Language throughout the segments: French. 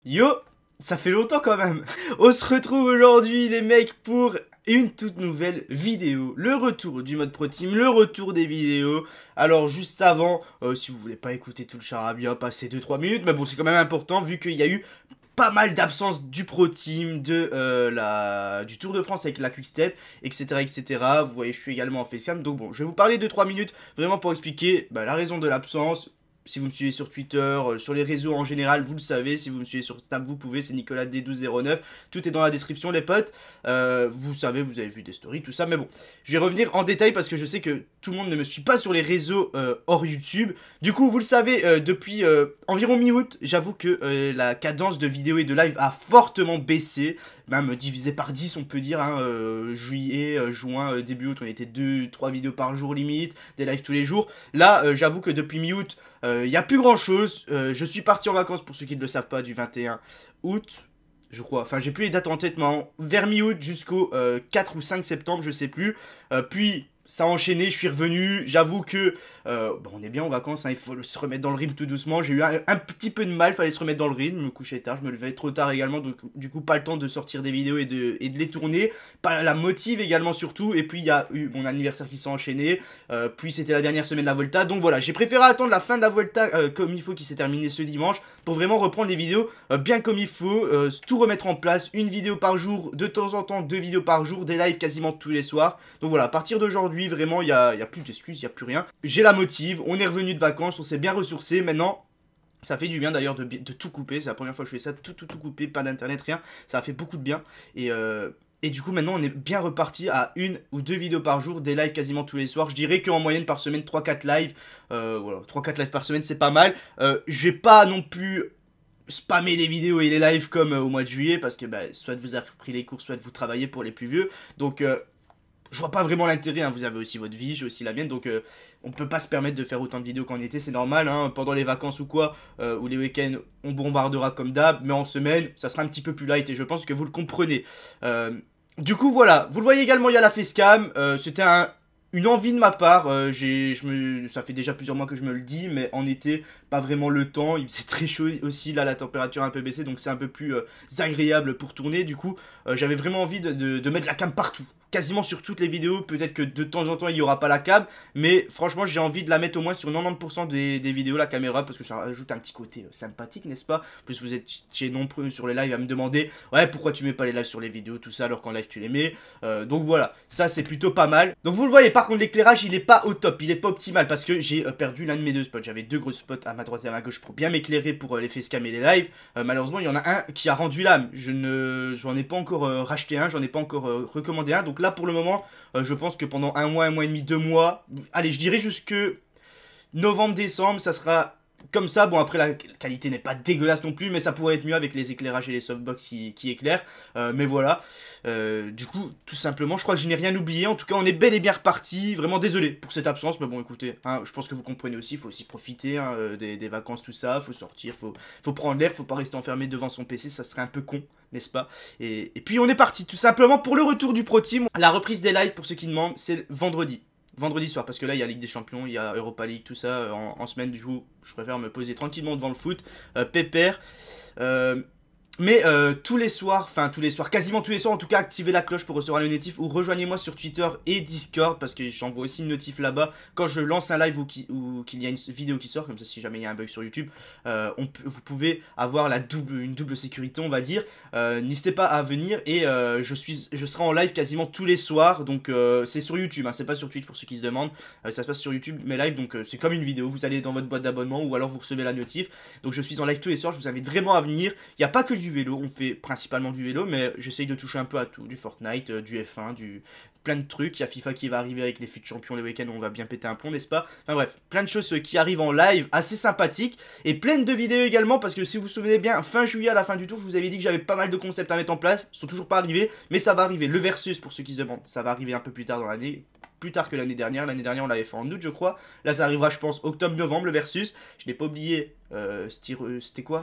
Yo, ça fait longtemps quand même. On se retrouve aujourd'hui les mecs pour une toute nouvelle vidéo. Le retour du mode Pro Team, le retour des vidéos. Alors juste avant, si vous voulez pas écouter tout le charabia, passez 2-3 minutes. Mais bon, c'est quand même important vu qu'il y a eu pas mal d'absence du Pro Team, du Tour de France avec la Quick Step, etc. etc. Vous voyez, je suis également en facecam. Donc bon, je vais vous parler 2-3 minutes vraiment pour expliquer la raison de l'absence. Si vous me suivez sur Twitter, sur les réseaux en général, vous le savez. Si vous me suivez sur Snap, vous pouvez. C'est Nicolas D1209. Tout est dans la description, les potes. Vous savez, vous avez vu des stories, tout ça. Mais bon, je vais revenir en détail parce que je sais que tout le monde ne me suit pas sur les réseaux hors YouTube. Du coup, vous le savez, depuis environ mi-août, j'avoue que la cadence de vidéo et de live a fortement baissé. Même divisé par 10, on peut dire. Hein, juillet, juin, début août, on était 2-3 vidéos par jour limite. Des lives tous les jours. Là, j'avoue que depuis mi-août, il n'y a plus grand chose. Je suis parti en vacances, pour ceux qui ne le savent pas, du 21 août, je crois. Enfin, j'ai plus les dates en tête, mais vers mi-août jusqu'au 4 ou 5 septembre, je sais plus. Puis, ça a enchaîné, je suis revenu. J'avoue que on est bien en vacances, hein, il faut se remettre dans le rythme tout doucement. J'ai eu un petit peu de mal, il fallait se remettre dans le rythme. Je me couchais tard, je me levais trop tard également. Donc, du coup, pas le temps de sortir des vidéos et de les tourner. Pas la motive également, surtout. Et puis, il y a eu mon anniversaire qui s'est enchaîné. Puis, c'était la dernière semaine de la Volta. Donc, voilà, j'ai préféré attendre la fin de la Volta comme il faut, qui s'est terminée ce dimanche, pour vraiment reprendre les vidéos bien comme il faut. Tout remettre en place. Une vidéo par jour, de temps en temps, 2 vidéos par jour. Des lives quasiment tous les soirs. Donc, voilà, à partir d'aujourd'hui, vraiment, il y a plus d'excuses, il n'y a plus rien. J'ai la motive, on est revenu de vacances, on s'est bien ressourcé. Maintenant, ça fait du bien d'ailleurs de tout couper. C'est la première fois que je fais ça, tout couper, pas d'internet, rien. Ça a fait beaucoup de bien. Et du coup, maintenant, on est bien reparti à 1 ou 2 vidéos par jour, des lives quasiment tous les soirs. Je dirais qu'en moyenne par semaine, 3-4 lives. Voilà, 3-4 lives par semaine, c'est pas mal. Je vais pas non plus spammer les vidéos et les lives comme au mois de juillet, parce que soit vous avez pris les cours, soit vous travaillez pour les plus vieux. Donc, je vois pas vraiment l'intérêt, hein. Vous avez aussi votre vie, j'ai aussi la mienne, donc on peut pas se permettre de faire autant de vidéos qu'en été, c'est normal, hein. Pendant les vacances ou quoi, ou les week-ends, on bombardera comme d'hab, mais en semaine, ça sera un petit peu plus light, et je pense que vous le comprenez. Du coup, voilà, vous le voyez également, il y a la facecam, c'était une envie de ma part. Ça fait déjà plusieurs mois que je me le dis, mais en été, pas vraiment le temps. Il faisait très chaud aussi, là la température a un peu baissé, donc c'est un peu plus agréable pour tourner. Du coup, j'avais vraiment envie de mettre la cam partout, quasiment sur toutes les vidéos. Peut-être que de temps en temps il n'y aura pas la cam, mais franchement j'ai envie de la mettre au moins sur 90% des vidéos, la caméra, parce que ça rajoute un petit côté sympathique, n'est-ce pas? En plus, vous êtes chez nombreux sur les lives à me demander ouais, pourquoi tu mets pas les lives sur les vidéos, tout ça, alors qu'en live tu les mets. Donc voilà, ça c'est plutôt pas mal. Donc vous le voyez, par contre l'éclairage il est pas au top, il est pas optimal, parce que j'ai perdu l'un de mes 2 spots. J'avais 2 gros spots à ma droite et à ma gauche pour bien m'éclairer pour les facecam et les lives. Malheureusement il y en a un qui a rendu l'âme. J'en ai pas encore racheté un, j'en ai pas encore recommandé un. Donc là pour le moment, je pense que pendant un mois et demi, 2 mois, allez, je dirais jusque novembre-décembre, ça sera comme ça. Bon, après la qualité n'est pas dégueulasse non plus, mais ça pourrait être mieux avec les éclairages et les softbox qui éclairent. Mais voilà, du coup, tout simplement, je crois que je n'ai rien oublié. En tout cas, on est bel et bien reparti. Vraiment désolé pour cette absence, mais bon, écoutez, hein, je pense que vous comprenez aussi. Il faut aussi profiter, hein, des vacances, tout ça. Faut sortir, faut prendre l'air, faut pas rester enfermé devant son PC, ça serait un peu con, n'est-ce pas? Et puis on est parti tout simplement pour le retour du Pro Team. La reprise des lives, pour ceux qui demandent, c'est vendredi soir, parce que là il y a Ligue des Champions, il y a Europa League, tout ça en semaine. Du coup je préfère me poser tranquillement devant le foot, pépère. Mais tous les soirs, enfin tous les soirs, quasiment tous les soirs en tout cas, activez la cloche pour recevoir les notifs, ou rejoignez-moi sur Twitter et Discord, parce que j'envoie aussi une notif là-bas quand je lance un live ou qu'il y a une vidéo qui sort. Comme ça, si jamais il y a un bug sur YouTube, vous pouvez avoir une double sécurité, on va dire. N'hésitez pas à venir, et je serai en live quasiment tous les soirs. Donc c'est sur YouTube, hein, c'est pas sur Twitch pour ceux qui se demandent. Ça se passe sur YouTube, mes lives, donc c'est comme une vidéo. Vous allez dans votre boîte d'abonnement, ou alors vous recevez la notif. Donc je suis en live tous les soirs, je vous invite vraiment à venir. Il n'y a pas que du vélo, on fait principalement du vélo, mais j'essaye de toucher un peu à tout, du Fortnite, du F1, plein de trucs. Il y a FIFA qui va arriver avec les FUT Champions les week-ends où on va bien péter un plomb, n'est-ce pas? Enfin bref, plein de choses qui arrivent en live, assez sympathiques, et plein de vidéos également, parce que si vous vous souvenez bien, fin juillet, à la fin du tour, je vous avais dit que j'avais pas mal de concepts à mettre en place. Ils sont toujours pas arrivés, mais ça va arriver. Le versus, pour ceux qui se demandent, ça va arriver un peu plus tard dans l'année, plus tard que l'année dernière. L'année dernière on l'avait fait en août, je crois. Là ça arrivera, je pense, octobre-novembre, le versus. Je n'ai pas oublié, c'était quoi?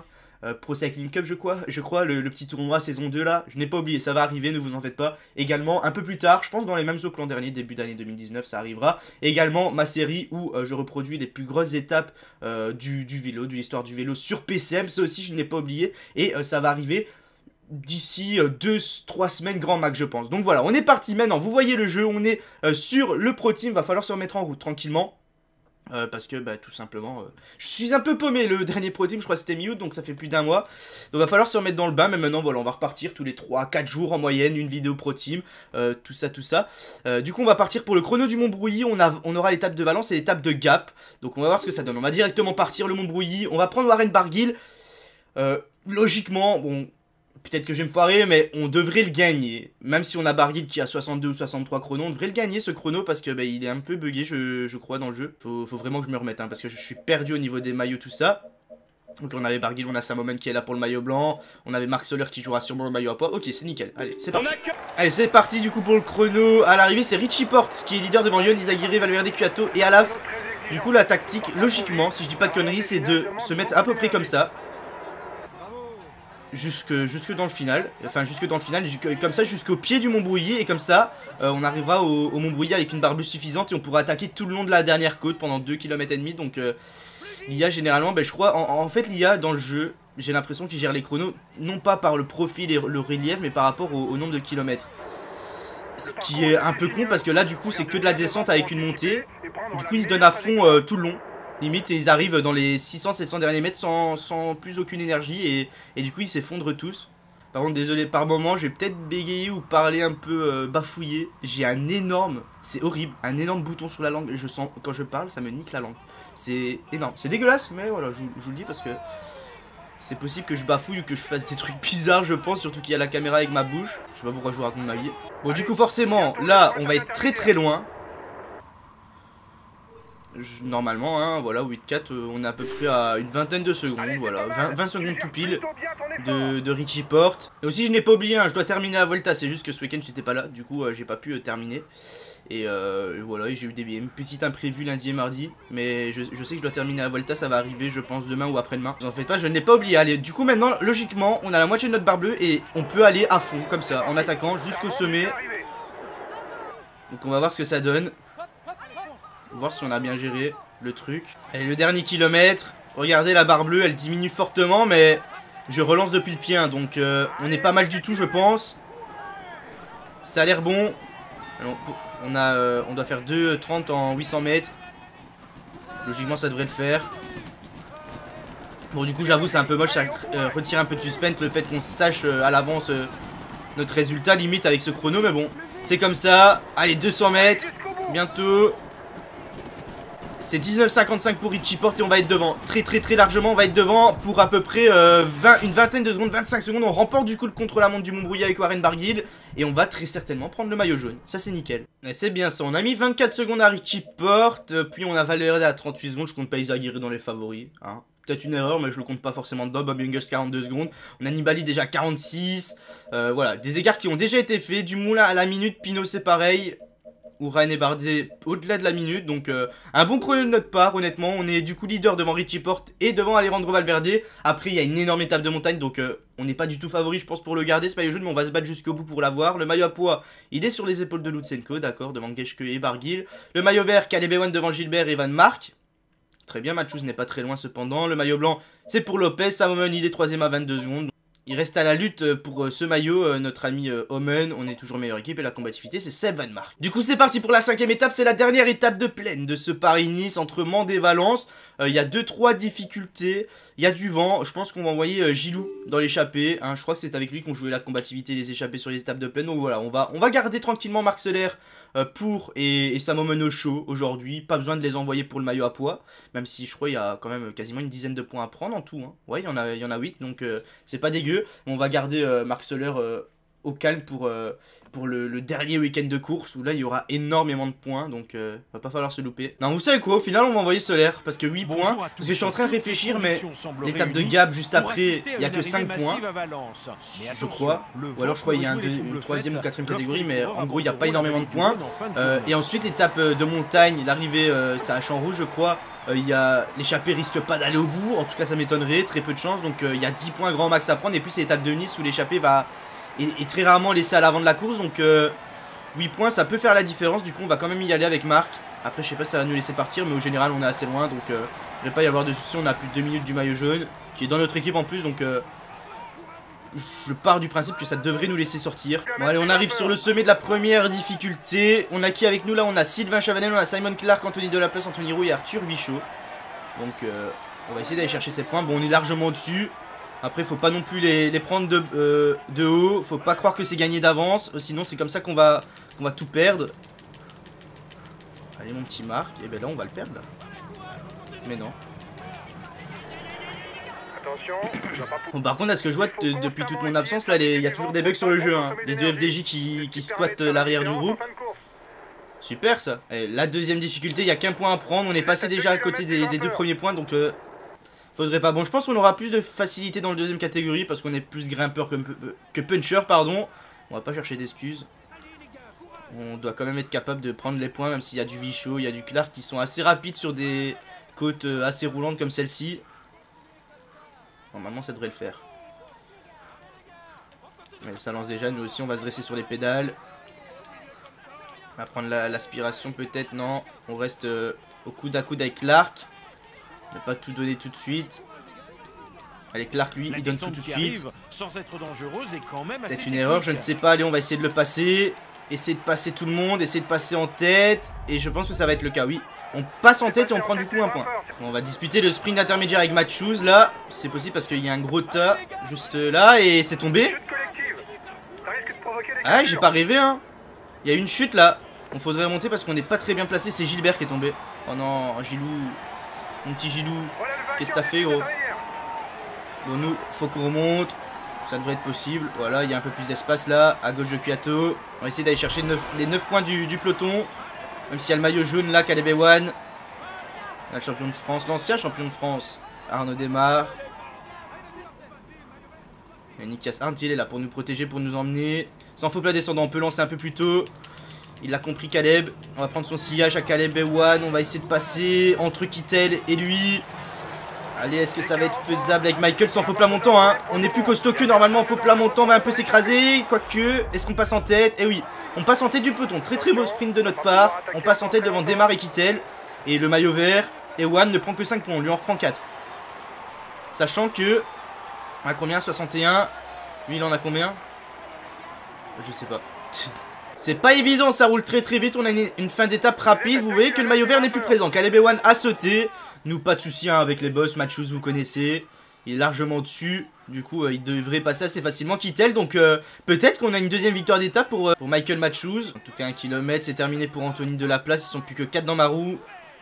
Pro Cycling Cup je crois le petit tournoi saison 2 là, je n'ai pas oublié, ça va arriver, ne vous en faites pas. Également un peu plus tard, je pense dans les mêmes eaux que l'an dernier, début d'année 2019 ça arrivera. Également ma série où je reproduis les plus grosses étapes du vélo, de l'histoire du vélo sur PCM, ça aussi je n'ai pas oublié. Et ça va arriver d'ici 2-3 semaines grand max je pense. Donc voilà, on est parti maintenant, vous voyez le jeu, on est sur le Pro Team, va falloir se remettre en route tranquillement. Parce que bah, tout simplement je suis un peu paumé. Le dernier Pro Team je crois c'était mi-août, donc ça fait plus d'un mois. Donc va falloir se remettre dans le bain. Mais maintenant voilà, on va repartir tous les 3-4 jours en moyenne, une vidéo Pro Team, tout ça. Du coup on va partir pour le chrono du Montbrouilly. On aura l'étape de Valence et l'étape de Gap. Donc on va voir ce que ça donne. On va directement partir le Montbrouilly. On va prendre Warren Barguil. Logiquement, bon, peut-être que je vais me foirer, mais on devrait le gagner. Même si on a Barguil qui a 62 ou 63 chronos, on devrait le gagner ce chrono parce que bah, il est un peu bugué, je crois, dans le jeu. Faut vraiment que je me remette, hein, parce que je suis perdu au niveau des maillots, tout ça. Donc on avait Barguil, on a Samoman qui est là pour le maillot blanc. On avait Marc Soler qui jouera sûrement le maillot à poids. Ok, c'est nickel. Allez, c'est parti. Allez, c'est parti du coup pour le chrono. À l'arrivée, c'est Richie Porte qui est leader devant Yon, Izagirre, Valverde, Cuato et Alaf. Du coup, la tactique, logiquement, si je dis pas de conneries, c'est de se mettre à peu près comme ça. Jusque dans le final, comme ça jusqu'au pied du Montbrouilly, et comme ça on arrivera au Montbrouilly avec une barbue suffisante et on pourra attaquer tout le long de la dernière côte pendant 2,5 km. Donc l'IA généralement, ben, je crois, en fait l'IA dans le jeu, j'ai l'impression qu'il gère les chronos non pas par le profil et le relief, mais par rapport au nombre de kilomètres. Ce qui est un peu con parce que là du coup c'est que de la descente avec une montée. Du coup ils se donnent à fond tout le long. Limite, ils arrivent dans les 600-700 derniers mètres sans plus aucune énergie et du coup ils s'effondrent tous. Par contre, désolé, par moment, je vais peut-être bégayer ou parler un peu bafouillé. J'ai un énorme, c'est horrible, un énorme bouton sur la langue. Je sens, quand je parle, ça me nique la langue. C'est énorme, c'est dégueulasse, mais voilà, je vous le dis parce que c'est possible que je bafouille ou que je fasse des trucs bizarres, je pense, surtout qu'il y a la caméra avec ma bouche. Je sais pas pourquoi je vous raconte ma vie. Bon, du coup, forcément, là, on va être très loin. Normalement, hein, voilà, 8-4, on est à peu près à une vingtaine de secondes, voilà, 20 secondes tout pile de Richie Porte. Et aussi, je n'ai pas oublié, hein, je dois terminer à Volta, c'est juste que ce week-end, j'étais pas là, du coup, j'ai pas pu terminer. Et voilà, j'ai eu une petite imprévue lundi et mardi, mais je sais que je dois terminer à Volta, ça va arriver, je pense, demain ou après-demain. Vous en faites pas, je ne l'ai pas oublié. Allez, du coup, maintenant, logiquement, on a la moitié de notre barre bleue et on peut aller à fond, comme ça, en attaquant jusqu'au sommet. Donc, on va voir ce que ça donne. Voir si on a bien géré le truc. Allez, le dernier kilomètre. Regardez, la barre bleue, elle diminue fortement, mais je relance depuis le pied, hein, donc on est pas mal du tout, je pense. Ça a l'air bon. Alors, on doit faire 2,30 en 800 mètres. Logiquement, ça devrait le faire. Bon, du coup, j'avoue, c'est un peu moche, ça retire un peu de suspense, le fait qu'on sache à l'avance notre résultat, limite, avec ce chrono, mais bon, c'est comme ça. Allez, 200 mètres, bientôt. C'est 19,55 pour Richie Porte et on va être devant. Très largement, on va être devant pour à peu près une vingtaine de secondes, 25 secondes. On remporte du coup le contre-la-montre du Montbrouilly avec Warren Barguil. Et on va très certainement prendre le maillot jaune. Ça, c'est nickel. Et c'est bien ça. On a mis 24 secondes à Richie Porte. Puis on a Valverde à 38 secondes. Je compte pas Izagirre dans les favoris. Hein. Peut-être une erreur, mais je le compte pas forcément dedans. Bob Jungels 42 secondes. On a Nibali déjà 46. Voilà, des écarts qui ont déjà été faits. Du Moulin à la minute. Pinot, c'est pareil. Ryan et Bardet au-delà de la minute, donc un bon chrono de notre part, honnêtement. On est du coup leader devant Richie Porte et devant Alejandro Valverde. Après, il y a une énorme étape de montagne, donc on n'est pas du tout favori, je pense, pour le garder ce maillot jaune, mais on va se battre jusqu'au bout pour l'avoir. Le maillot à poids, il est sur les épaules de Lutsenko, d'accord, devant Geschke et Barguil. Le maillot vert, Caleb Ewan devant Gilbert et Van Mark. Très bien, Matthews n'est pas très loin cependant. Le maillot blanc, c'est pour Lopez. Samoman, il est 3ème à 22 secondes. Il reste à la lutte pour ce maillot, notre ami Omen, on est toujours meilleure équipe et la combativité c'est Seb Van Mark. Du coup c'est parti pour la 5ème étape, c'est la dernière étape de plaine de ce Paris-Nice entre Mende et Valence. Il y a 2-3 difficultés, il y a du vent, je pense qu'on va envoyer Gilou dans l'échappée, hein. Je crois que c'est avec lui qu'on jouait la combativité et les échappées sur les étapes de plaine. Donc voilà, on va garder tranquillement Marc Soler et Samoman au chaud aujourd'hui, pas besoin de les envoyer pour le maillot à poids, même si je crois qu'il y a quand même quasiment une dizaine de points à prendre en tout, hein. Ouais, il y en a 8, donc c'est pas dégueu. On va garder Marc Soler au calme pour le dernier week-end de course où là il y aura énormément de points, donc va pas falloir se louper. Non, vous savez quoi, au final on va envoyer Solaire parce que 8 points, parce que je suis en train de réfléchir, mais l'étape de Gap juste après, il y a que 5 points, je crois, ou alors je crois qu'il y a une troisième ou quatrième catégorie, mais en gros il n'y a pas énormément de points. Et ensuite l'étape de montagne, l'arrivée c'est à Champs-Rouge je crois. L'échappée risque pas d'aller au bout, en tout cas ça m'étonnerait, très peu de chance, donc il y a 10 points grand max à prendre, et puis c'est l'étape de Nice où l'échappée est très rarement laissée à l'avant de la course, donc 8 points ça peut faire la différence, du coup on va quand même y aller avec Marc. Après je sais pas si ça va nous laisser partir, mais au général on est assez loin, donc il ne devrait pas y avoir de soucis, on a plus de 2 minutes du maillot jaune, qui est dans notre équipe en plus, donc je pars du principe que ça devrait nous laisser sortir. Bon allez, on arrive sur le sommet de la première difficulté. On a qui avec nous là? On a Sylvain Chavanel, on a Simon Clark, Anthony Delaplace, Anthony Roux et Arthur Vichot. Donc on va essayer d'aller chercher ces points. Bon, on est largement dessus. Après faut pas non plus les prendre de haut. Faut pas croire que c'est gagné d'avance, sinon c'est comme ça qu'on va tout perdre. Allez mon petit Marc. Et ben là on va le perdre là. Mais non. Bon, par contre, à ce que je vois depuis toute mon absence, là, il y a toujours des bugs sur le jeu. Hein. Les deux FDJ qui squattent l'arrière du groupe. Super ça. Et la deuxième difficulté, il n'y a qu'un point à prendre. On est passé déjà à côté des deux premiers points, donc faudrait pas. Bon, je pense qu'on aura plus de facilité dans le deuxième catégorie parce qu'on est plus grimpeur que puncher, pardon. On va pas chercher d'excuses. On doit quand même être capable de prendre les points, même s'il y a du Vichot, il y a du Clark qui sont assez rapides sur des côtes assez roulantes comme celle-ci. Normalement ça devrait le faire. Mais ça lance déjà, nous aussi on va se dresser sur les pédales. On va prendre l'aspiration peut-être, non. On reste au coude à coude avec Clark. Ne pas tout donner tout de suite. Allez, Clark lui, il donne tout de suite. Peut-être une erreur, je ne sais pas. Allez, on va essayer de le passer. Essayer de passer tout le monde, essayer de passer en tête. Et je pense que ça va être le cas, oui. On passe en tête et on prend du coup un point. Bon, on va disputer le sprint intermédiaire avec Matchouz là. C'est possible parce qu'il y a un gros tas juste là et c'est tombé. Ah, j'ai pas rêvé hein. Il y a une chute là. On faudrait remonter parce qu'on n'est pas très bien placé. C'est Gilbert qui est tombé. Oh non, Gilou. Mon petit Gilou. Qu'est-ce que t'as fait gros? Bon, nous, faut qu'on remonte. Ça devrait être possible. Voilà, il y a un peu plus d'espace là. À gauche de Kwiato. On va essayer d'aller chercher les 9 points du peloton. Même s'il y a le maillot jaune là, Caleb Ewan. Là, le champion de France, l'ancien champion de France, Arnaud Desmar. Et Nikias Arndt, il est là pour nous protéger, pour nous emmener. Sans faux plat descendant, on peut lancer un peu plus tôt. Il a compris Caleb. On va prendre son sillage à Caleb Ewan. On va essayer de passer entre Kittel et lui. Allez, est-ce que ça va être faisable avec Michael sans faux plat montant hein? On est plus costaud que normalement, faux plat montant va un peu s'écraser. Quoique, est-ce qu'on passe en tête? Eh oui, on passe en tête du peloton. Très très beau sprint de notre part. On passe en tête devant Desmar et Kittel. Et le maillot vert, Ewan ne prend que 5 points, on lui en reprend 4. Sachant que... À combien? 61. Lui il en a combien? Je sais pas. C'est pas évident, ça roule très très vite. On a une fin d'étape rapide. Vous voyez que le maillot vert n'est plus présent. Caleb Ewan a sauté. Nous, pas de soucis hein, avec les boss. Matchouz, vous connaissez. Il est largement dessus. Du coup, il devrait passer assez facilement. Kittel. Donc, peut-être qu'on a une deuxième victoire d'étape pour Michael Matchouz. En tout cas, 1 km. C'est terminé pour Anthony Delaplace. Ils sont plus que 4 dans ma roue.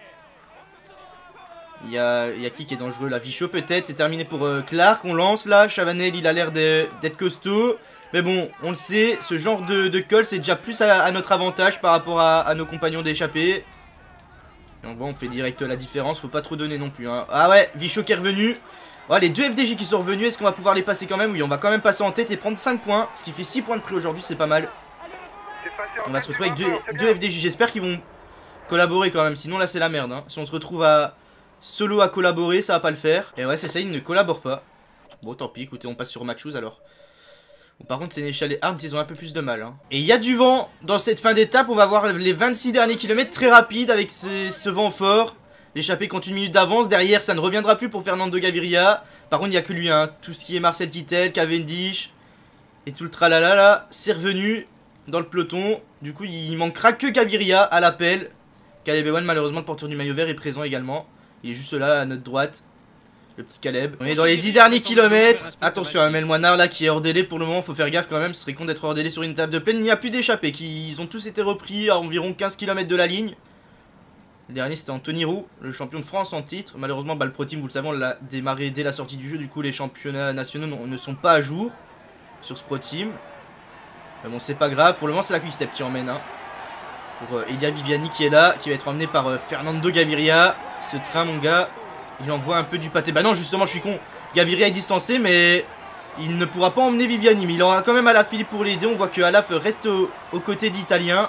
Il y a qui est dangereux là? Vichot, peut-être. C'est terminé pour Clark. On lance là. Chavanel, il a l'air d'être costaud. Mais bon, on le sait. Ce genre de col, c'est déjà plus à notre avantage par rapport à nos compagnons d'échappée. Et on voit, on fait direct la différence. Faut pas trop donner non plus. Hein. Ah ouais, Vichot qui est revenu. Oh, les deux FDJ qui sont revenus. Est-ce qu'on va pouvoir les passer quand même? Oui, on va quand même passer en tête et prendre 5 points. Ce qui fait 6 points de prix aujourd'hui, c'est pas mal. On va se retrouver avec deux FDJ. J'espère qu'ils vont collaborer quand même. Sinon, là, c'est la merde. Hein. Si on se retrouve solo à collaborer, ça va pas le faire. Et ouais, c'est ça, ils ne collaborent pas. Bon, tant pis. Écoutez, on passe sur Matchouz alors. Bon, par contre, Sénéchal et Arndt, ils ont un peu plus de mal. Hein. Et il y a du vent dans cette fin d'étape. On va voir les 26 derniers kilomètres très rapides avec ce vent fort. L'échappée compte 1 minute d'avance. Derrière, ça ne reviendra plus pour Fernando Gaviria. Par contre, il n'y a que lui. Hein. Tout ce qui est Marcel Kittel, Cavendish et tout le tralala là, c'est revenu dans le peloton. Du coup, il manquera que Gaviria à l'appel. Caleb Ewan, malheureusement, le porteur du maillot vert est présent également. Il est juste là à notre droite. Le petit Caleb. On est dans les 10 derniers kilomètres. Attention à Mel Moinard là qui est hors délai pour le moment. Faut faire gaffe quand même. Ce serait con d'être hors délai sur une étape de plaine. Il n'y a plus d'échappés. Ils ont tous été repris à environ 15 km de la ligne. Le dernier c'était Anthony Roux, le champion de France en titre. Malheureusement, le Pro Team, vous le savez, on l'a démarré dès la sortie du jeu. Du coup, les championnats nationaux ne sont pas à jour sur ce Pro Team. Mais bon, c'est pas grave. Pour le moment, c'est la Quick Step qui emmène. Hein. Pour Elia Viviani qui est là, qui va être emmené par Fernando Gaviria. Ce train, mon gars, il envoie un peu du pâté. Bah non, justement, je suis con. Gaviria est distancé, mais il ne pourra pas emmener Viviani. Mais il aura quand même Alaphilippe pour l'aider. On voit que Alaf reste aux côtés de l'Italien.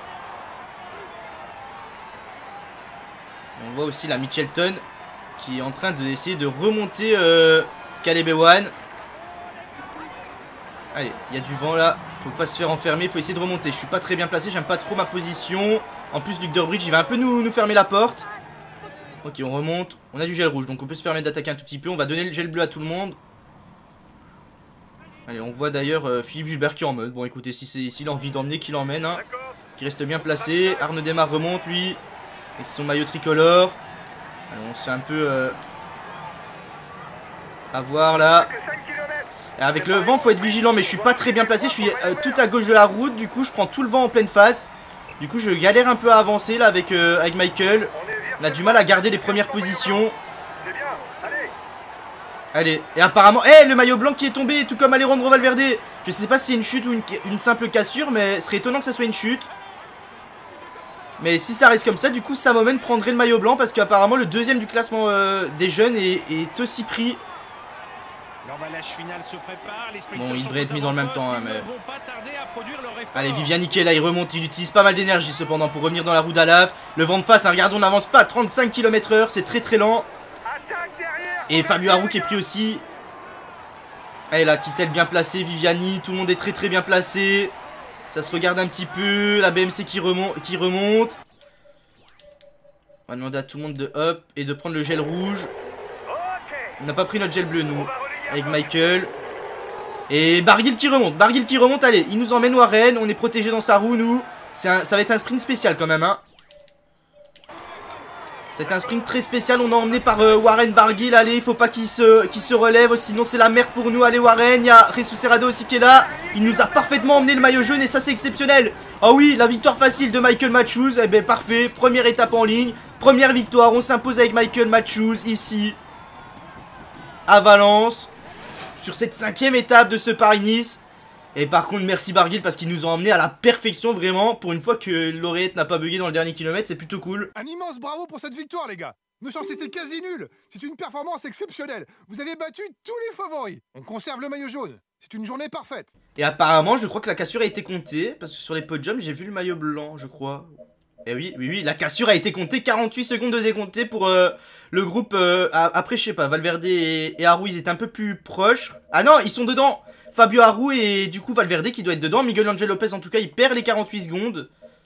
On voit aussi la Mitchelton qui est en train d'essayer de remonter Caleb Ewan. Allez, il y a du vent là. Faut pas se faire enfermer, faut essayer de remonter. Je suis pas très bien placé, j'aime pas trop ma position. En plus, Luc Durbridge, il va un peu nous fermer la porte. Ok, on remonte. On a du gel rouge, donc on peut se permettre d'attaquer un tout petit peu. On va donner le gel bleu à tout le monde. Allez, on voit d'ailleurs Philippe Gilbert qui est en mode. Bon, écoutez, s'il a envie d'emmener, qu'il emmène. Hein. Qui reste bien placé. Arnaud Desmar remonte, lui. Avec son maillot tricolore. Allez, on se fait un peu avoir là. Avec le vent, faut être vigilant, mais je suis pas très bien placé. Je suis tout à gauche de la route. Du coup, je prends tout le vent en pleine face. Du coup, je galère un peu à avancer là avec Michael. On a du mal à garder les premières positions. Allez, et apparemment... le maillot blanc qui est tombé, tout comme Alejandro Valverde. Je sais pas si c'est une chute ou une simple cassure, mais ce serait étonnant que ça soit une chute. Mais si ça reste comme ça, du coup, Samomen prendrait le maillot blanc parce qu'apparemment, le deuxième du classement des jeunes est aussi pris. Bon, il devrait être mis dans le même temps, hein, mais... Allez, Viviani qui est là, il remonte, il utilise pas mal d'énergie cependant pour revenir dans la roue d'Alaf. Le vent de face, hein, regardons, on n'avance pas, 35 km/h, c'est très très lent. Et Fabio Aru qui est pris aussi. Allez là, Kittel bien placé, Viviani, tout le monde est très très bien placé. Ça se regarde un petit peu, la BMC qui remonte. On va demander à tout le monde de hop et de prendre le gel rouge. On n'a pas pris notre gel bleu nous. Avec Michael. Et Barguil qui remonte, allez, il nous emmène Warren, on est protégé dans sa roue nous. Ça va être un sprint spécial quand même hein. C'est un sprint très spécial, on est emmené par Warren Barguil, allez, il faut pas qu'il se relève, sinon c'est la merde pour nous, allez Warren, il y a Jesus Serrado aussi qui est là. Il nous a parfaitement emmené le maillot jaune et ça c'est exceptionnel. Ah oui, la victoire facile de Michael Matthews, eh ben parfait, première étape en ligne, première victoire, on s'impose avec Michael Matthews ici à Valence. Sur cette 5e étape de ce Paris-Nice. Et par contre merci Barguil parce qu'ils nous ont emmené à la perfection vraiment. Pour une fois que l'oreillette n'a pas bugué dans le dernier kilomètre, c'est plutôt cool. Un immense bravo pour cette victoire les gars. Nos chances étaient quasi nulles. C'est une performance exceptionnelle. Vous avez battu tous les favoris. On conserve le maillot jaune. C'est une journée parfaite. Et apparemment je crois que la cassure a été comptée. Parce que sur les podiums j'ai vu le maillot blanc je crois. Et oui, la cassure a été comptée, 48 secondes de décompté pour le groupe. Après, je sais pas, Valverde et Aru, ils étaient un peu plus proches. Ah non, ils sont dedans. Fabio Aru et du coup Valverde qui doit être dedans. Miguel Angel Lopez, en tout cas, il perd les 48 secondes.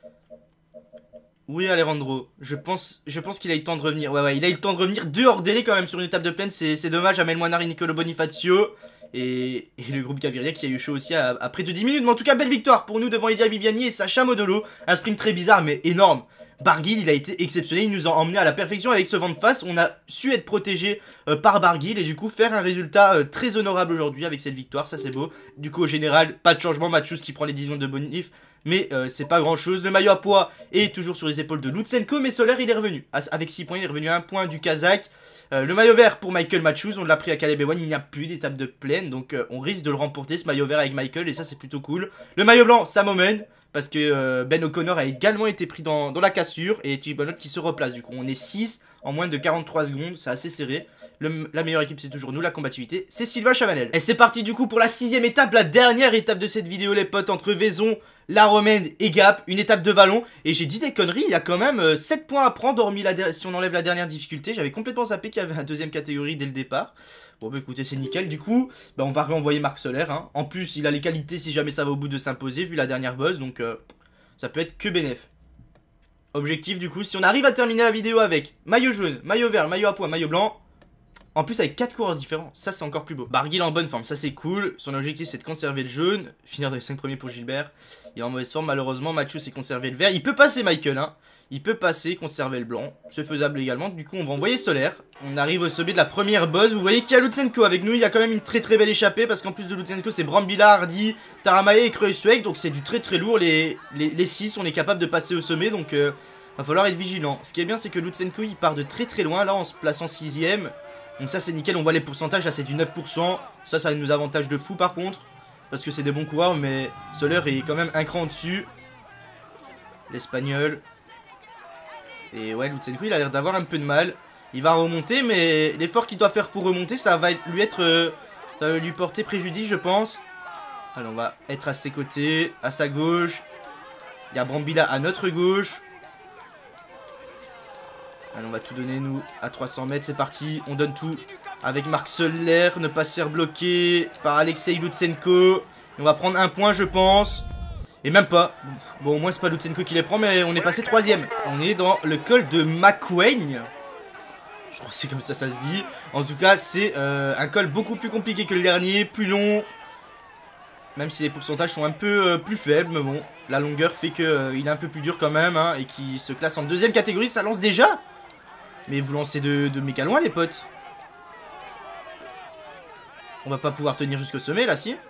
Oui, Alejandro, je pense qu'il a eu le temps de revenir. Ouais, il a eu le temps de revenir. 2 hors délai quand même sur une étape de plaine, c'est dommage. Amel Moinari, Nicolo Bonifacio. Et le groupe Gaviria qui a eu chaud aussi à près de 10 minutes. Mais en tout cas, belle victoire pour nous devant Elia Viviani et Sacha Modolo. Un sprint très bizarre mais énorme. Barguil, il a été exceptionnel. Il nous a emmené à la perfection avec ce vent de face. On a su être protégé par Barguil et du coup faire un résultat très honorable aujourd'hui avec cette victoire. Ça, c'est beau. Du coup, au général, pas de changement. Matthews qui prend les 10 secondes de bonif. Mais c'est pas grand chose. Le maillot à poids est toujours sur les épaules de Lutsenko. Mais Soler, il est revenu. Avec 6 points, il est revenu à 1 point du Kazakh. Le maillot vert pour Michael Matthews, on l'a pris à Caleb Ewan, il n'y a plus d'étape de plaine, donc on risque de le remporter ce maillot vert avec Michael et ça c'est plutôt cool. Le maillot blanc, Samomen, parce que Ben O'Connor a également été pris dans la cassure et Thibaut Bonot qui se replace, du coup on est 6 en moins de 43 secondes, c'est assez serré. La meilleure équipe c'est toujours nous, la combativité c'est Sylvain Chavanel. Et c'est parti du coup pour la 6ème étape, la dernière étape de cette vidéo les potes, entre Vaison, La Romaine et Gap, une étape de vallon. Et j'ai dit des conneries, il y a quand même 7 points à prendre, hormis si on enlève la dernière difficulté. J'avais complètement zappé qu'il y avait une 2ème catégorie dès le départ. Bon bah écoutez c'est nickel, du coup on va réenvoyer Marc Soler hein. En plus il a les qualités si jamais ça va au bout de s'imposer vu la dernière buzz, donc ça peut être que bénéf. Objectif du coup, si on arrive à terminer la vidéo avec maillot jaune, maillot vert, maillot à pois, maillot blanc, en plus avec 4 coureurs différents, ça c'est encore plus beau. Barguil en bonne forme, ça c'est cool. Son objectif c'est de conserver le jaune, finir dans les 5 premiers pour Gilbert. Il est en mauvaise forme malheureusement, Mathieu c'est conserver le vert. Il peut passer Michael hein, il peut passer, conserver le blanc, c'est faisable également. Du coup on va envoyer Soler. On arrive au sommet de la première buzz, vous voyez qu'il y a Lutsenko avec nous. Il y a quand même une très très belle échappée parce qu'en plus de Lutsenko c'est Brambilla, Hardy, Taramae et Kreuzweg. Donc c'est du très très lourd, les 6 on est capable de passer au sommet donc va falloir être vigilant. Ce qui est bien c'est que Lutsenko il part de très très loin là en se plaçant 6ème. Donc ça c'est nickel, on voit les pourcentages, là c'est du 9%. Ça nous avantage de fou par contre. parce que c'est des bons coureurs, mais Soler est quand même un cran au-dessus. L'Espagnol. Et ouais, Lutsenko, il a l'air d'avoir un peu de mal. Il va remonter, mais l'effort qu'il doit faire pour remonter, ça va lui porter préjudice, je pense. Alors, on va être à ses côtés, à sa gauche. Il y a Brambilla à notre gauche. Allez, on va tout donner, nous, à 300 mètres. C'est parti, on donne tout. Avec Marc Soler, ne pas se faire bloquer par Alexei Lutsenko. On va prendre un point, je pense. Et même pas. Bon, au moins, c'est pas Lutsenko qui les prend, mais on est passé 3ème. On est dans le col de McWayne. Je crois que c'est comme ça se dit. En tout cas, c'est un col beaucoup plus compliqué que le dernier, plus long. Même si les pourcentages sont un peu plus faibles, mais bon, la longueur fait qu'il est un peu plus dur quand même, hein, et qu'il se classe en 2ème catégorie. Ça lance déjà. Mais vous lancez de méga loin, les potes. On va pas pouvoir tenir jusqu'au sommet, là, si.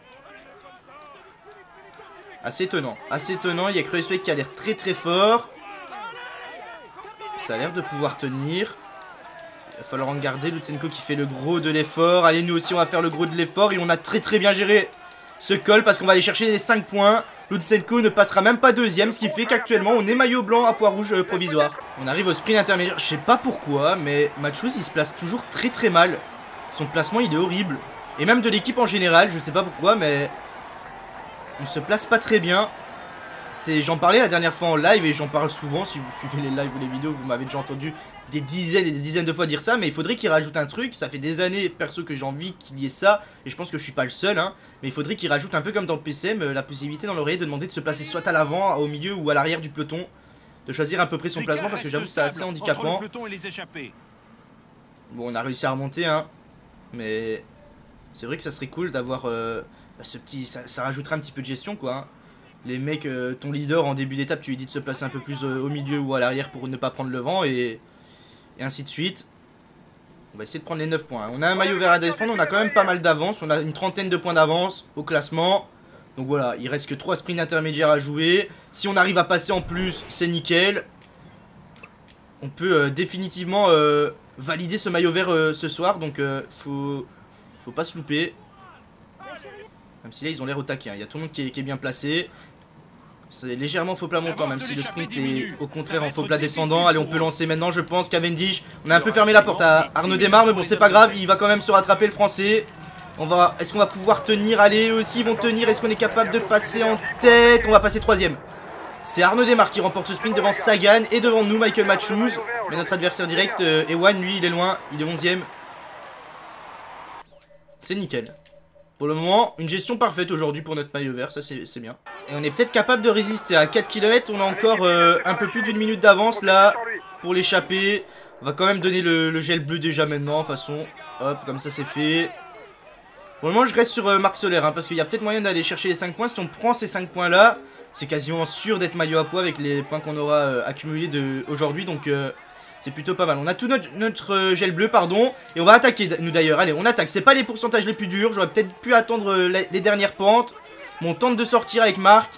Assez étonnant. Assez étonnant. Il y a Kreuzweig qui a l'air très très fort. Ça a l'air de pouvoir tenir. Il va falloir en garder. Lutsenko qui fait le gros de l'effort. Allez, nous aussi, on va faire le gros de l'effort. Et on a très très bien géré ce col parce qu'on va aller chercher les 5 points. Lutsenko ne passera même pas 2ème. Ce qui fait qu'actuellement, on est maillot blanc à poids rouge provisoire. On arrive au sprint intermédiaire. Je sais pas pourquoi, mais Matchouz, il se place toujours très très mal. Son placement, il est horrible. Et même de l'équipe en général, je sais pas pourquoi, mais on se place pas très bien. J'en parlais la dernière fois en live et j'en parle souvent. Si vous suivez les lives ou les vidéos, vous m'avez déjà entendu des dizaines et des dizaines de fois dire ça. Mais il faudrait qu'il rajoute un truc. Ça fait des années, perso, que j'ai envie qu'il y ait ça. Et je pense que je suis pas le seul, hein. Mais il faudrait qu'il rajoute un peu comme dans le PCM, la possibilité dans l'oreiller de demander de se placer soit à l'avant, au milieu ou à l'arrière du peloton. De choisir à peu près son placement parce que j'avoue que c'est assez handicapant. Bon, on a réussi à remonter, hein. Mais c'est vrai que ça serait cool d'avoir ce petit... Ça rajouterait un petit peu de gestion, quoi, hein. Les mecs, ton leader en début d'étape, tu lui dis de se placer un peu plus au milieu ou à l'arrière pour ne pas prendre le vent et ainsi de suite. On va essayer de prendre les 9 points. On a un maillot vert à défendre, on a quand même pas mal d'avance. On a une trentaine de points d'avance au classement. Donc voilà, il reste que 3 sprints intermédiaires à jouer. Si on arrive à passer en plus, c'est nickel. On peut définitivement valider ce maillot vert ce soir. Donc faut pas se louper. Même si là ils ont l'air au taquet, hein. Il y a tout le monde qui est bien placé. C'est légèrement faux plat montant, même si le sprint est au contraire en faux plat descendant. Allez, on peut lancer maintenant, je pense. Cavendish, on a un peu fermé la porte à Arnaud Démarre, mais bon, c'est pas grave, il va quand même se rattraper, le français. Est-ce qu'on va pouvoir tenir? Allez, eux aussi vont tenir. Est-ce qu'on est capable de passer en tête? On va passer 3ème. C'est Arnaud Démarre qui remporte ce sprint devant Sagan et devant nous, Michael Matchouz. Mais notre adversaire direct, Ewan, lui, il est loin, il est 11ème. C'est nickel. Pour le moment, une gestion parfaite aujourd'hui pour notre maillot vert, ça c'est bien. Et on est peut-être capable de résister à 4 km, on a encore un peu plus d'une minute d'avance là pour l'échapper. On va quand même donner le gel bleu déjà maintenant, de toute façon. Hop, comme ça c'est fait. Pour le moment, je reste sur Marc Soler, hein, parce qu'il y a peut-être moyen d'aller chercher les 5 points. Si on prend ces 5 points là, c'est quasiment sûr d'être maillot à poids avec les points qu'on aura accumulés aujourd'hui, donc... c'est plutôt pas mal. On a tout notre gel bleu, pardon. Et on va attaquer, nous d'ailleurs. Allez, on attaque. C'est pas les pourcentages les plus durs. J'aurais peut-être pu attendre les dernières pentes. Bon, on tente de sortir avec Marc.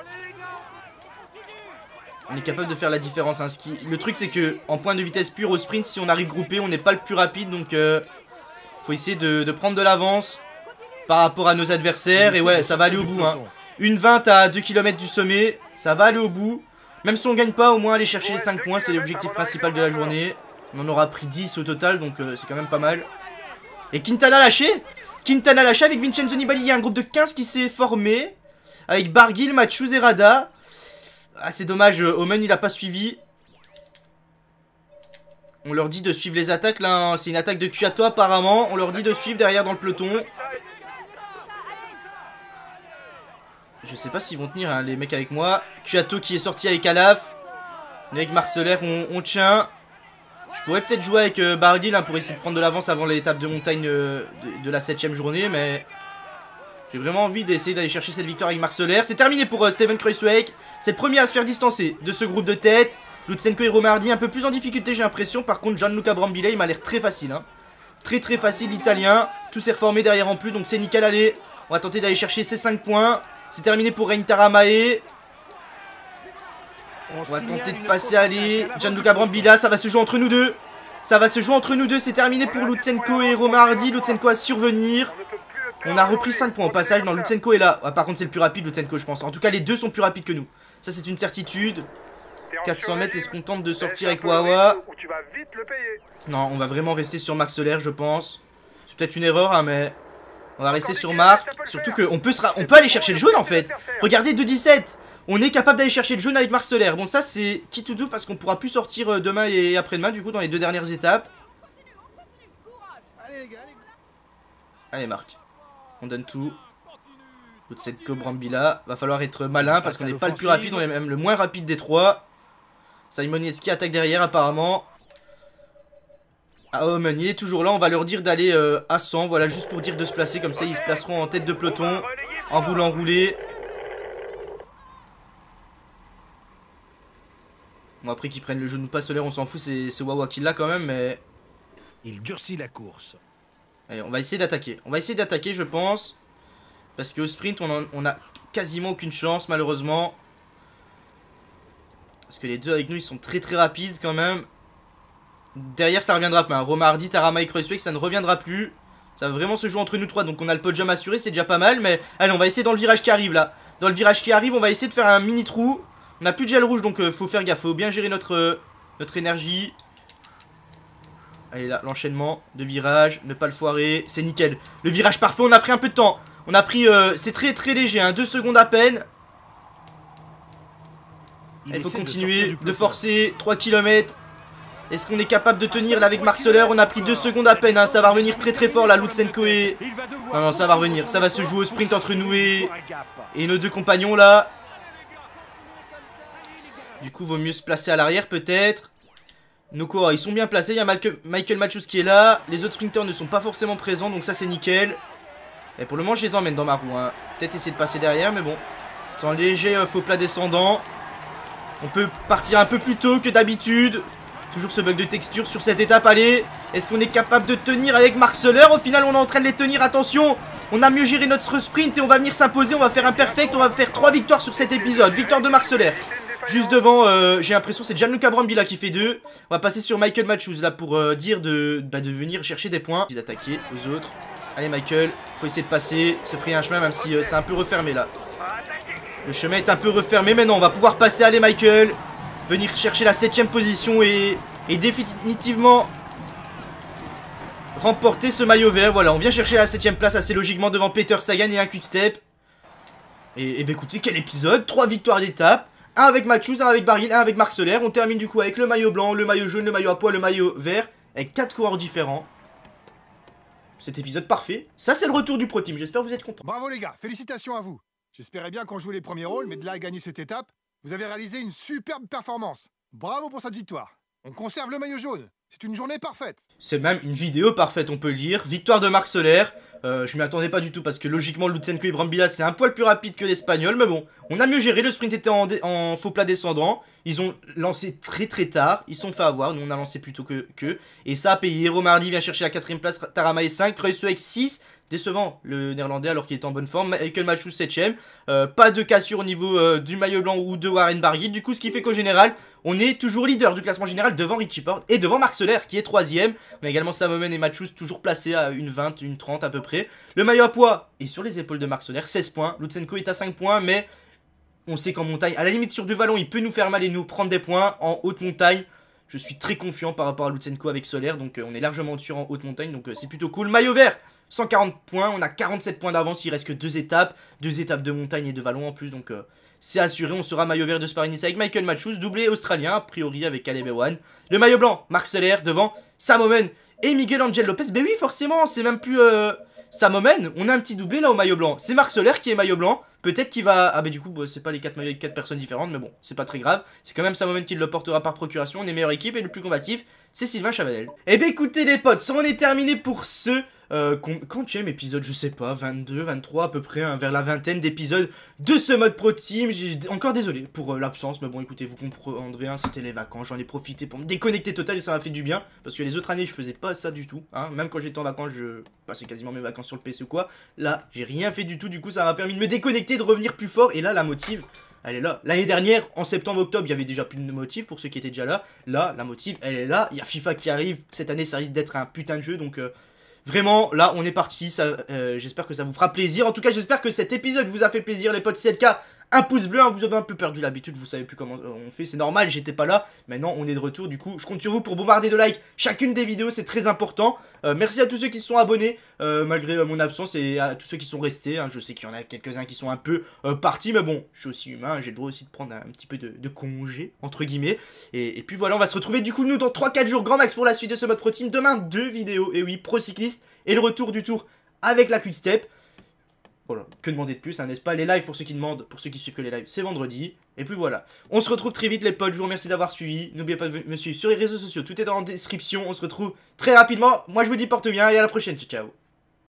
On est capable de faire la différence, hein. Le truc, c'est que en point de vitesse pure au sprint, si on arrive groupé, on n'est pas le plus rapide. Donc, faut essayer de prendre de l'avance par rapport à nos adversaires. Et ouais, ça va aller au bout, hein. Une 20 à 2 km du sommet. Ça va aller au bout. Même si on gagne pas, au moins aller chercher les 5 points, c'est l'objectif principal de la journée. On en aura pris 10 au total, donc c'est quand même pas mal. Et Quintana lâché. Quintana lâché avec Vincenzo Nibali. Il y a un groupe de 15 qui s'est formé. Avec Barguil, Matchouz et Rada. Ah, c'est dommage, Omen il a pas suivi. On leur dit de suivre les attaques là, hein. C'est une attaque de Kwiato apparemment. On leur dit de suivre derrière dans le peloton. Je sais pas s'ils vont tenir, hein, les mecs avec moi. Kwiato qui est sorti avec Alaf. Avec Marc Soler, on tient. Je pourrais peut-être jouer avec Barguil, hein, pour essayer de prendre de l'avance avant l'étape de montagne de la 7ème journée. Mais j'ai vraiment envie d'essayer d'aller chercher cette victoire avec Marc Soler. C'est terminé pour Steven Kreuzweig. C'est le premier à se faire distancer de ce groupe de tête. Lutsenko et Romardi un peu plus en difficulté, j'ai l'impression. Par contre, Gianluca Brambilla, il m'a l'air très facile, hein. Très très facile, l'italien. Tout s'est reformé derrière en plus, donc c'est nickel. Allez, on va tenter d'aller chercher ces 5 points. C'est terminé pour Rein Taramae. On va tenter de passer, allez. Gianluca Brambilla, ça va se jouer entre nous deux. Ça va se jouer entre nous deux, c'est terminé pour Lutsenko et Romardi. Lutsenko à survenir. On a repris 5 points au passage. Non, Lutsenko est là. Ah, par contre, c'est le plus rapide, Lutsenko, je pense. En tout cas, les deux sont plus rapides que nous. Ça, c'est une certitude. 400 mètres, est-ce qu'on tente de sortir avec Wawa? Non, on va vraiment rester sur Marc Solaire, je pense. C'est peut-être une erreur, hein, mais... On va rester sur Marc. Surtout qu'on peut, on peut aller chercher le jaune, en fait. Regardez, 2-17. On est capable d'aller chercher le jaune avec Marc Solaire. Bon, ça, c'est qui tout doux parce qu'on pourra plus sortir demain et après-demain, du coup, dans les deux dernières étapes. Allez, Marc. On donne tout. Lutsenko, Brambilla. Va falloir être malin parce qu'on n'est pas le plus rapide, on est même le moins rapide des trois. Simoniecki attaque derrière, apparemment. Ah, oh, Meunier est toujours là, on va leur dire d'aller à 100, voilà, juste pour dire de se placer, comme ça ils se placeront en tête de peloton, en voulant rouler. Bon, après qu'ils prennent le jaune ou pas Solaire, on s'en fout, c'est Wawa qui l'a quand même, mais... Il durcit la course. Allez, on va essayer d'attaquer, je pense. Parce qu'au sprint, on a quasiment aucune chance, malheureusement. Parce que les deux avec nous, ils sont très très rapides quand même. Derrière ça reviendra pas, hein. Romain-Hardy, Tarama et Kreuzweig, ça ne reviendra plus. Ça va vraiment se jouer entre nous trois, donc on a le podium assuré, c'est déjà pas mal. Mais allez, on va essayer dans le virage qui arrive là. Dans le virage qui arrive, on va essayer de faire un mini trou. On n'a plus de gel rouge, donc faut faire gaffe, faut bien gérer notre énergie. Allez là, l'enchaînement de virages, ne pas le foirer, c'est nickel. Le virage parfait, on a pris un peu de temps. On a pris, c'est très très léger, hein, 2 secondes à peine. Il faut continuer de forcer, 3 km. Est-ce qu'on est capable de tenir là avec Marc Solaire? On a pris 2 secondes à peine, hein. Ça va revenir très très fort là, Lutsenko et... Non, non, ça va revenir, ça va se jouer au sprint entre nous et nos deux compagnons là. Du coup, vaut mieux se placer à l'arrière peut-être. Nos coureurs, ils sont bien placés, il y a Michael Matthews qui est là. Les autres sprinteurs ne sont pas forcément présents, donc ça c'est nickel. Et pour le moment, je les emmène dans ma roue, hein. Peut-être essayer de passer derrière, mais bon. Sans léger faux plat descendant. On peut partir un peu plus tôt que d'habitude. Toujours ce bug de texture sur cette étape, allez. Est-ce qu'on est capable de tenir avec Marc Solaire? Au final, on est en train de les tenir, attention. On a mieux géré notre sprint et on va venir s'imposer. On va faire un perfect, on va faire 3 victoires sur cet épisode. Victoire de Marc Solaire. Juste devant, j'ai l'impression c'est Gianluca Brambilla qui fait 2. On va passer sur Michael Matthews là pour dire de venir chercher des points. D'attaquer aux autres. Allez Michael, faut essayer de passer, se frayer un chemin même si c'est un peu refermé là. Le chemin est un peu refermé, mais non, on va pouvoir passer. Allez Michael, venir chercher la 7ème position et définitivement remporter ce maillot vert. Voilà, on vient chercher la 7ème place assez logiquement devant Peter Sagan et un quick-step. Et bah écoutez, quel épisode, 3 victoires d'étape. Un avec Matthews, un avec Barguil, un avec Marc Solaire. On termine du coup avec le maillot blanc, le maillot jaune, le maillot à pois, le maillot vert. Avec 4 coureurs différents. Cet épisode parfait. Ça c'est le retour du Pro Team, j'espère que vous êtes contents. Bravo les gars, félicitations à vous. J'espérais bien qu'on jouait les premiers rôles, mais de là à gagner cette étape, vous avez réalisé une superbe performance. Bravo pour cette victoire. On conserve le maillot jaune. C'est une journée parfaite. C'est même une vidéo parfaite, on peut le dire. Victoire de Marc Solaire. Je m'y attendais pas du tout parce que logiquement Lutsenko et Brambilla c'est un poil plus rapide que l'Espagnol. Mais bon, on a mieux géré. Le sprint était en faux plat descendant. Ils ont lancé très très tard. Ils sont fait avoir. Nous on a lancé plutôt que. Et ça a payé. Romain-Hardy vient chercher la 4ème place. Tarama est 5. Kreuzweig 6. Décevant le néerlandais alors qu'il est en bonne forme. Michael Matthews 7ème. Pas de cassure au niveau du maillot blanc ou de Warren Barguil. Du coup ce qui fait qu'au général on est toujours leader du classement général devant Richie Porte et devant Marc Solaire qui est 3ème. On a également Samomen et Matthews toujours placés à une 20, une 30 à peu près. Le maillot à pois est sur les épaules de Marc Solaire, 16 points. Lutsenko est à 5 points mais on sait qu'en montagne, à la limite sur du vallon il peut nous faire mal et nous prendre des points. En haute montagne je suis très confiant par rapport à Lutsenko avec Solaire, donc on est largement au-dessus en haute montagne, donc c'est plutôt cool. Maillot vert, 140 points, on a 47 points d'avance, il reste que 2 étapes de montagne et de vallon en plus, donc c'est assuré, on sera maillot vert de Sparring avec Michael Matthews, doublé australien, a priori avec Caleb Ewan. Le maillot blanc, Marc Solaire devant Samomen et Miguel Angel Lopez, ben oui forcément, c'est même plus Samomen, on a un petit doublé là au maillot blanc, c'est Marc Solaire qui est maillot blanc. Peut-être qu'il va... Ah bah du coup bah, c'est pas les 4 maillots avec 4 personnes différentes, mais bon, c'est pas très grave. C'est quand même Samomen qui le portera par procuration. On est meilleure équipe et le plus combatif, c'est Sylvain Chavanel. Et bah écoutez les potes, ça on est terminé pour ce... quantième épisode, je sais pas, 22, 23 à peu près, hein, vers la vingtaine d'épisodes de ce mode Pro Team. J'ai encore désolé pour l'absence, mais bon écoutez, vous comprendrez, hein, c'était les vacances, j'en ai profité pour me déconnecter total et ça m'a fait du bien. Parce que les autres années je faisais pas ça du tout, hein, même quand j'étais en vacances, je passais quasiment mes vacances sur le PC ou quoi. Là, j'ai rien fait du tout, du coup ça m'a permis de me déconnecter, de revenir plus fort, et là la motive... Elle est là. L'année dernière, en septembre-octobre, il y avait déjà plus de motive pour ceux qui étaient déjà là. Là, la motive, elle est là. Il y a FIFA qui arrive. Cette année, ça risque d'être un putain de jeu. Donc, Vraiment, là, on est parti. J'espère que ça vous fera plaisir. En tout cas, j'espère que cet épisode vous a fait plaisir, les potes. Si c'est le cas, un pouce bleu, hein, vous avez un peu perdu l'habitude, vous savez plus comment on fait, c'est normal, j'étais pas là. Maintenant, on est de retour, du coup, je compte sur vous pour bombarder de likes chacune des vidéos, c'est très important. Merci à tous ceux qui se sont abonnés, malgré mon absence, et à tous ceux qui sont restés. Hein. Je sais qu'il y en a quelques-uns qui sont un peu partis, mais bon, je suis aussi humain, j'ai le droit aussi de prendre un petit peu de congé, entre guillemets. Et puis voilà, on va se retrouver du coup, nous, dans 3-4 jours, grand max pour la suite de ce mode pro team. Demain, 2 vidéos, et oui, pro cycliste, et le retour du tour avec la quick step. Voilà, que demander de plus, hein, n'est-ce pas? Les lives, pour ceux qui demandent, pour ceux qui suivent que les lives, c'est vendredi. Et puis voilà, on se retrouve très vite les potes, je vous remercie d'avoir suivi. N'oubliez pas de me suivre sur les réseaux sociaux, tout est dans la description. On se retrouve très rapidement, moi je vous dis porte bien et à la prochaine, ciao ciao.